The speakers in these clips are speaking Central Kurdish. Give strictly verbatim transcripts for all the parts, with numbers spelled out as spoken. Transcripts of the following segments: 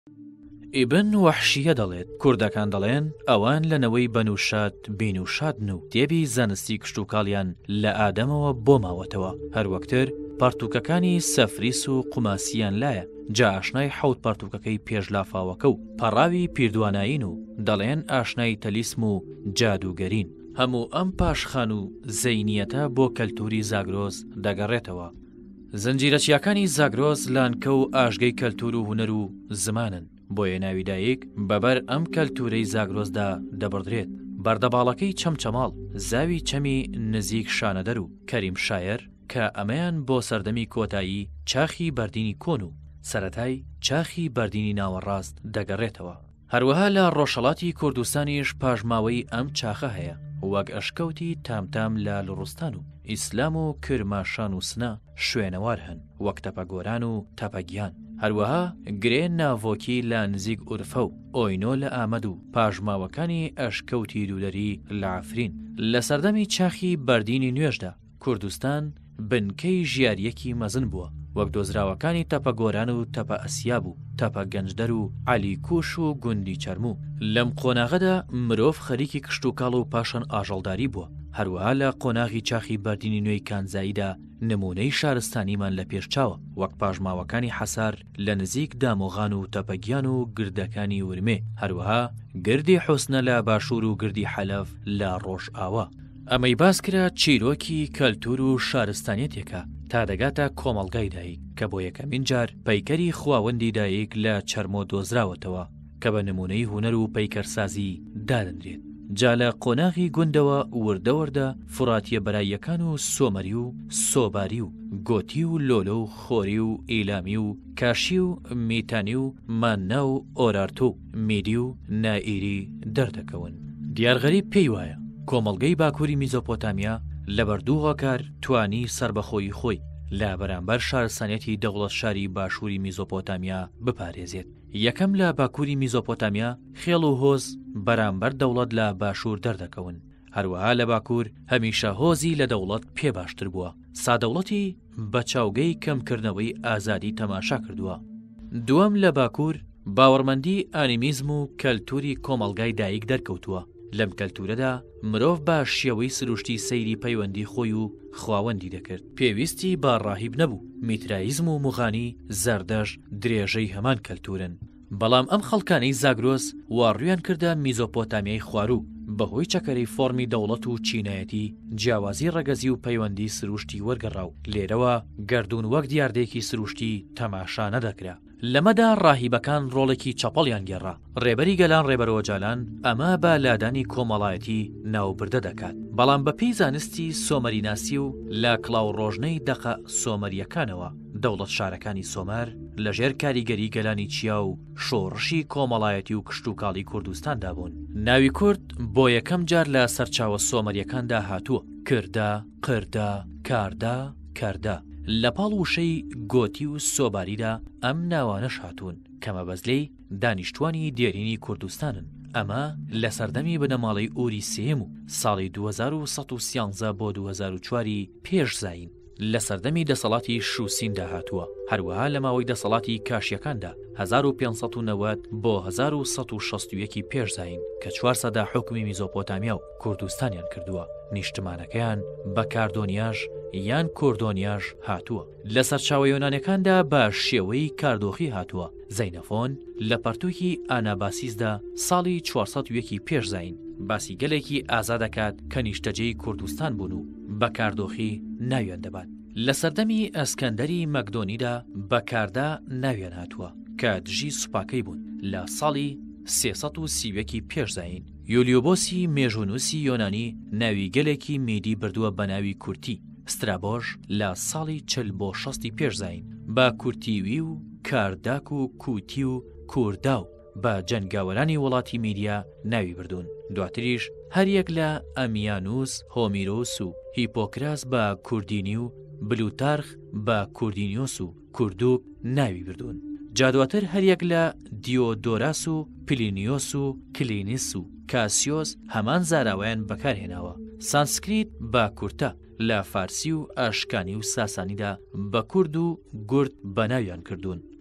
ئیبن وەحشیە دەڵێت کوردەکان دەڵێن ئەوان لەنەوەی بەنووشات بینوشادن و تێبی زانستی کشتوکاڵیان لە ئادەمەوە بۆ ماوەتەوە. هەروەکتر پارتووکەکانی سەفریس و قوماسیان لایە، جا ئاشنای حەوت پارتووکەکەی پێشلافاوەکە و پەڕاوی پیردوانایین و دەڵێن ئاشنای تەلیسم و جادوگەرین. هەموو ئەم پاشخان و زەینیەتە بۆ کەلتوری زاگرۆس دەگەڕێتەوە. زنجیرەچیەکانی زاگرۆس لانکە و ئاژگەی کەلتور و هونەر و زمانن، بۆیە ناوی دایک بەبەر ئەم کەلتورەی زاگرۆسدا دەبڕدرێت. بەردەباڵەکەی چەمچەماڵ، زاوی چەمی نزیک شانەدەر و کەریم شایر کە ئەمەیان بۆ سەردەمی کۆتایی چاخی بەردینی کۆن و سەرەتای چاخی بەردینی ناوەڕاست دەگەڕێتەوە. هەروەها لە ڕۆژهەڵاتی کوردستانیش پاژماوەی ئەم چاخە هەیە، وەک ئەشکەوتی تامتام لە لڕوستان و ئیسلام و کرماشان و سنە شوێنەوار هەن، وەک تەپەگۆران و تەپەگیان. هەروەها گرێن ناڤۆکی لە نزیک ئورفە و ئۆینۆ لە ئامەد و پاژماوەکانی ئەشکەوتی دوولەری لە عەفرین. لە سەردەمی چاخی بەردینی نوێژدا کوردستان بنکەی ژیاریەکی مەزن بووە، وەک دۆزراوەکانی تەپەگۆران و تەپە ئەسیاب و تەپە گەنجدەر و عەلیکوش و گوندی چەرموو. لەم قۆناغەدا مرۆڤ خەریکی کشتوکاڵ و پاشان ئاژەڵداری بووە. هەروەها لە قۆناغی چاخی بەردینی نوێی کانزاییدا نمونەی شارستانیمان لە پێشچاوە، وەک پاژماوەکانی حەسار لە نزیک دامۆغان و تەپەگیان و گردەکانی ورمێ. هەروەها گردی حوسنە لە باشوور و گردی حەلەف لە ڕۆژ ئاوا. ئەمەی باس کرا چیرۆکی کەلتور و شارستانیەتێکە تا دەگاتە کۆمەڵگای دایک کە بۆ یەکەمین جار پەیکەری خواوەندی دایک لە چەرمۆ دۆزراوەتەوە کە بە نمونەی هونەر و پەیکەرسازی دادەنرێت. جا لە قۆناغی گوندەوە وردەوەردە فڕاتیە بەراییەکان و سۆمەری و سۆباری و گۆتی و لۆلە و خۆری و ئیلامی و کاشی و میتانی و ماننا و ئۆرارتۆ و میدی و نائیری دەردەکەون. دیارغەریب پێی وایە کۆمەڵگەی باکووری میزۆپۆتامیا لە بەردوو هۆکار توانی سربەخۆی خۆی لە بەرامبەر شارستانیەتی دەوڵەت شاری باشووری میزۆپۆتامیا بپارێزێت. یەکەم لە باکووری میزۆپۆتامیا خێڵ و هۆز بەرامبەر دەوڵەت لە باشوور دەردەکەون. هەروەها لە باکوور هەمیشە هۆزی لە دەوڵەت پێ باشتر بووە. سادەوڵەتی بە چاوگەی کەمکردنەوەی ئازادی تەماشا کردووە. دووەم لە باکوور باوەڕمەندی ئانیمیزم و کەلتوری کۆمەڵگای دایک دەرکەوتووە. لەم کەلتورەدا مرۆڤ بە شێوەی سروشتی سەیری پەیوەندی خۆی و خواوەندی دەکرد. پێویستی با ڕاهیب نەبوو. میترایزم و موغانی زەردەش درێژەی هەمان کەلتورن. بەڵام ئەم خەڵکانەی زاگرۆس واڕویان کردە میزۆپۆتامیای خواروو بەهۆی چەکەرەی فۆرمی دەوڵەت و چینایەتی جیاوازی ڕەگەزی و پەیوەندی سروشتی وەرگەڕا و لێرەوە گەردوون وەک دیاردێکی سروشتی تەماشا نەدەکرا. لەمەدا ڕاهیبەکان ڕۆڵێکی چەپەڵیان گێڕا. ڕێبەری گەلان ڕێبەرەوە جالان ئەمە بە لادانی کۆمەڵایەتی ناوبردە دەکات. بەڵام بە پێی زانستی سۆمەریناسی و لە کڵاو ڕۆژنەی دەقە سۆمەریەکانەوە دەوڵەت شارەکانی سۆمەر لەژێر کاریگەری گەلانی چیا و شۆڕشی کۆمەڵایەتی و کشتوکاڵی کوردستاندا بوون. ناوی کورد بۆ یەکەم جار لە سەرچاوە سۆمەریەکاندا هاتووە. کردا، قردا، کاردا، کەردا. لە پاڵ وشەی گۆتی و سۆباریدا ئەم ناوانەش هاتوون کەمە بەزلەی دانیشتوانی دێرینی کوردستانن. ئەمە لە سەردەمی بنەماڵەی ئۆری سێم و ساڵی دوو هەزار و سەد و سیانزە بۆ دوو هەزار و چواری پێش زاین لە سەردەمی دەسەڵاتی شووسیندا هاتووە. هەروەها لە ماوەی دەسەڵاتی کاشیەکاندا هەزار و پێنج سەد و نەوەد بۆ هەزار و سەد و شەست و یەکی پێش زاین کە چوار سەدا حکومی میزۆپۆتامیا و کوردستانیان کردووە. نیشتمانەکەیان بە کاردۆنیاژ یان کۆردۆنیاژ هاتووە. لە سەرچاوە یۆنانیەکاندا بە شێوەی کاردۆخی هاتووە. زەینەفۆن لە پەرتووکی ئاناباسیسدا ساڵی چوار سەد و یەکی پێش زاین باسی گەلێکی ئازا دەکات کە نیشتەجێی کوردستان بوون و بە کاردۆخی ناویان دەبات. لە سەردەمی ئەسکەندەری مەکدۆنیدا بەکاردا ناویان هاتووە کە دژی سوپاکەی بوون. لە ساڵی سێ سەد و سی و یەکی پێش زاین یولیۆبۆسی مێژونووسی یۆنانی ناوی گەلێکی میدی بردووە بە ناوی کورتی. سترابۆژ لە ساڵی چل بۆ شەستی پێش زاین بە کورتیوی و کارداک و کوتی و کووردا و بە جەنگاوەرانی وڵاتی میدیا ناوی بردوون. دواتریش هەریەک لە ئەمیانوس، هۆمیرۆس و هیپۆکراس بە کوردینی و بلوتارخ بە کوردینیۆس و کوردوک ناوی بردوون. جادواتر هەریەک لە دیۆدۆراس و پلینیۆس و کلینیس و کاسیۆس هەمان زاراوەیان بەکارهێناوە. سانسکریت بە کورتە لە فارسی و ئاشکانی و ساسانیدا بە کورد و گورد بە ناویان کردوون.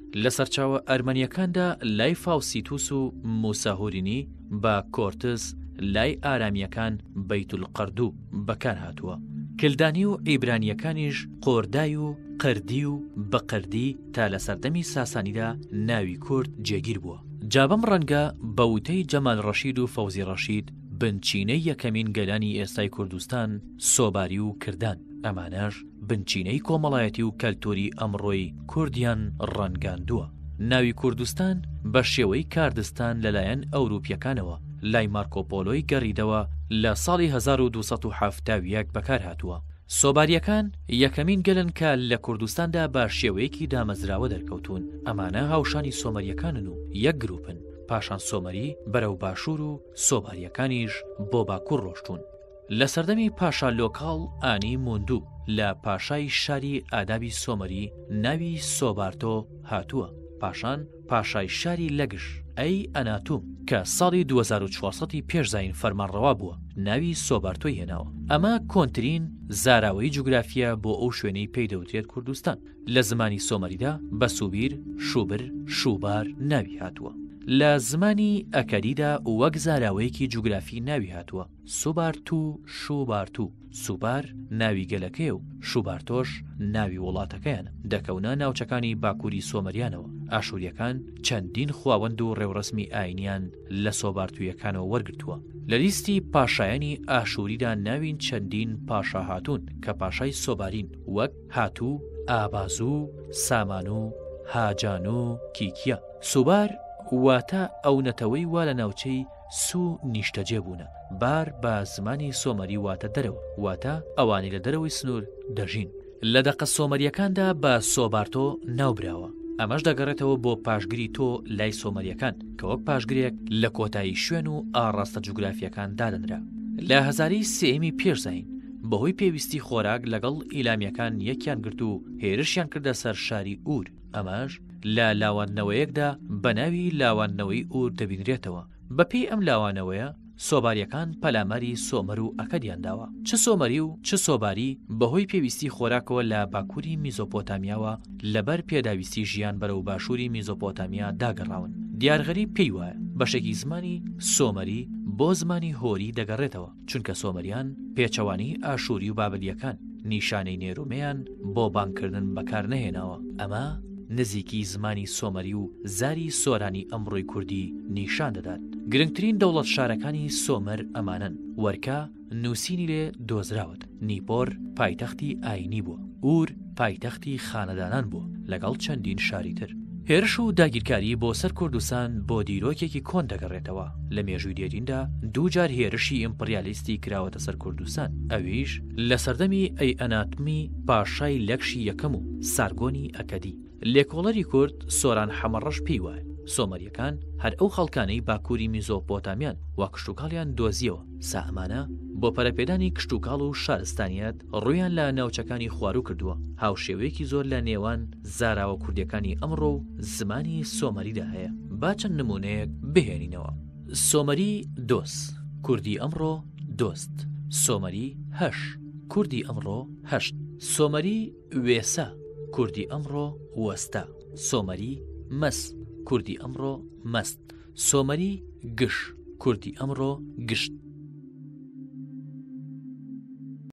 لە سەرچاوە ئەرمەنیەکاندا لای فاوسیتوس و موساهورینی بە کۆرتس لای ئارامیەکان بەیتولقەردوو بەکار هاتووە. کلدانی و ئیبرانیەکانیش قۆردای و قردی و بەقردی تا لە سەردەمی ساسانیدا ناوی کورد جێگیر بووە. جابەم ڕەنگە بە وتەی جەمال ڕەشید و فەوزی ڕەشید بنچینەی یەکەمین گەلانی ئێستای کوردستان سۆباری و کردان، ئەمانەش بنچینەی کۆمەڵایەتی و کەلتوری ئەمڕۆی کوردیان ڕەنگاندووە. ناوی کوردستان بە شێوەی کاردستان لەلایەن ئەوروپیەکانەوە لای مارکۆپۆلۆی گەڕیدەوە لە ساڵی هەزار و دووسەد و هەفتاد و یەک بەکار هاتووە. سۆباریەکان یەکەمین گەلن کە لە کوردستاندا بە شێوەیەکی دامەزراوە دەرکەوتون. ئەمانە هاوشانی سۆمەریەکانن و یەک گروپن. پاشان سۆمەری بەرەو باشوور و سۆباریەکانیش بۆ باکوور ڕۆشتون. لە سەردەمی پاشا لۆکاڵ ئانی موندوو لە پاشای شاری ئادابی سۆمەری ناوی سۆبارتۆ هاتووە. پاشان پاشای شاری لەگش ئەی ئەناتوم کە ساڵی دوو هەزار و چوارسەد پێشزین فەرمانڕەوا بووە ناوی سۆبارتۆی هێناوە. ئەمە کۆنترین زاراوەی جوگرافیە بۆ ئەو شوێنەی پێی دەوترێت کوردستان. لە زمانی سۆمەریدا بە سوبیر، شوبر، شوبار ناوی هاتووە. لە زمانی ئەکەدیدا وەک زاراوەیەکی جوگرافی ناوی هاتووە. سوبارتو، شوبارتو، سوبار ناوی گەلەکەیە و شوبارتۆش ناوی وڵاتەکەیانە. دەکەونە ناوچەکانی باکووری سۆمەریانەوە. ئاشوریەکان چەندین خواوەند و ڕێوڕسمی ئاینیان لە سۆبارتویەکانەوە وەرگرتووە. لە لیستی پاشایانی ئاشوریدا ناوین چەندین پاشا هاتوون کە پاشای سۆبارین وەک هاتوو، ئابازوو، سامانوو، هاجانوو، کیکیە. سوبار واتە ئەو نەتەوەی وا لە ناوچەی سو نیشتەجێ بوونە. بار بە زمانی سۆمەری واتە دەرەوە، واتە ئەوانی لە دەرەوەی سنوور دەژین. لە دەقە سۆمەریەکاندا بە سۆبارتۆ ناوبراوە. ئەمەش دەگەڕێتەوە بۆ پاشگری تۆ لای سۆمەریەکان کە وەک پاشگرێک لە کۆتایی شوێن و ئاڕاستە جوگرافیەکان دادەنرا. لە هەزاری سێمی پێشزین بەهۆی پێویستی خۆراک لەگەڵ ئیلامیەکان یەکیان گرت و هێرشیان کردە سەر شاری ئور. ئەمەش لە لاوانەوەیەکدا بە ناوی لاوانەوەی ئور دەبینرێتەوە. بەپێی ئەم لاوانەوەیە سۆباریەکان پەلاماری سۆمەر و ئەکەدیان داوە. چ سۆمەری و چ سۆباری بەهۆی پێویستی خۆراکەوە لە باکووری میزۆپۆتامیاوە لەبەر پێداویستی ژیان بەرەو باشووری میزۆپۆتامیا داگەڕاون. دیارغەری پێی وایە بەشێکی زمانی سۆمەری بۆ زمانی هۆری دەگەڕێتەوە، چونکە سۆمەریان پێچەوانی ئاشوری و بابلیەکان نیشانەی نێرومەیان بۆ بانکردن بەکار نەهێناوە. ئەمە نزیکی زمانی سۆمەری و زاری سۆرانی ئەمڕۆی کوردی نیشان دەدات. گرنگترین دەوڵەت شارەکانی سۆمەر ئەمانن: وەرکە نووسینی لێ دۆزراوت، نیپۆر پایتەختی ئاینی بووە، ئور پایتەختی خانەدانان بووە لەگەڵ چەندین شاری تر. هێرش و داگیرکاری بۆ سەر کوردستان بۆ دیرۆکێکی کۆن دەگەڕێتەوە. لە مێژووی دێریندا دووجار هێرشی ئیمپریالیستی کراوەتە سەر کوردستان، ئەویش لە سەردەمی ئەی ئەناتمی پاشای لەکشی یەکەم و سارگۆنی ئەکەدی. لێکۆڵەری کورد سۆران حەمەڕەش پێی وایە سۆمەریەکان هەر ئەو خەڵکانەی باکووری میزۆپۆتامیان وا کشتوکاڵیان دۆزیەوە. سامانە بۆ پەرەپێدانی کشتوکاڵ و شارستانیەت ڕوویان لە ناوچەکانی خوارو کردووە. هاوشێوەیەکی زۆر لە نێوان زاراوە کوردیەکانی ئەمڕۆ و زمانی سۆمەریدا هەیە. با چەند نمونەیەک بهێنینەوە. سۆمەری دۆس، کوردی ئەمڕۆ دۆست. سۆمەری هەش، کوردی ئەمڕۆ هەشت. سۆمەری وێسە، کوردی ئەمڕۆ وەستە. سۆمەری مەس، کوردی ئەمڕۆ مەست. سۆمەری گش، کوردی ئەمڕۆ گشت.